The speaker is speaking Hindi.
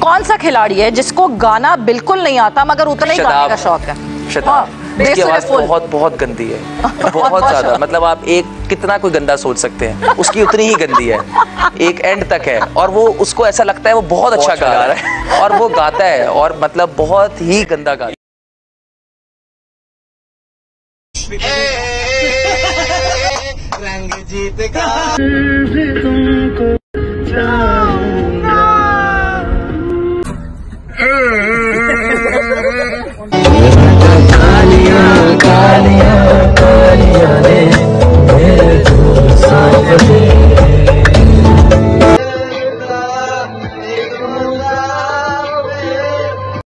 कौन सा खिलाड़ी है जिसको गाना बिल्कुल नहीं आता मगर उतना ही गाने का शौक है? शताब। उसकी आवाज बहुत बहुत गंदी है, बहुत ज्यादा। मतलब आप कितना कोई गंदा सोच सकते हैं, उसकी उतनी ही गंदी है, एक एंड तक है। और वो उसको ऐसा लगता है वो बहुत अच्छा गा रहा है और वो गाता है और मतलब बहुत ही गंदा गाता है। रंग जीत का